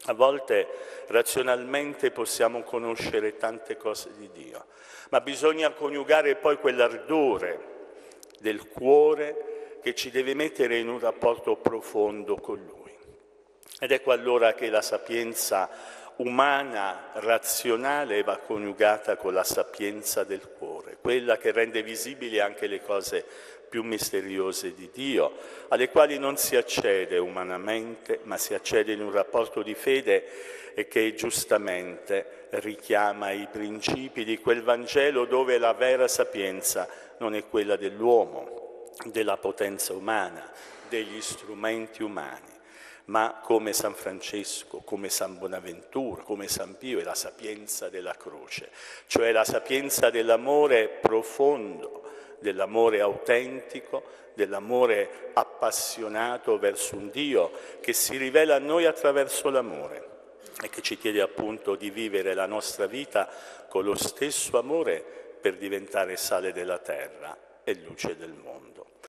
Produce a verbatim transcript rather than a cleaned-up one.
A volte razionalmente possiamo conoscere tante cose di Dio, ma bisogna coniugare poi quell'ardore del cuore che ci deve mettere in un rapporto profondo con Lui. Ed ecco allora che la sapienza umana, razionale, va coniugata con la sapienza del cuore, quella che rende visibili anche le cose più misteriose di Dio, alle quali non si accede umanamente, ma si accede in un rapporto di fede e che giustamente richiama i principi di quel Vangelo dove la vera sapienza non è quella dell'uomo, della potenza umana, degli strumenti umani, ma come San Francesco, come San Bonaventura, come San Pio, è la sapienza della croce, cioè la sapienza dell'amore profondo, dell'amore autentico, dell'amore appassionato verso un Dio che si rivela a noi attraverso l'amore e che ci chiede appunto di vivere la nostra vita con lo stesso amore per diventare sale della terra e luce del mondo.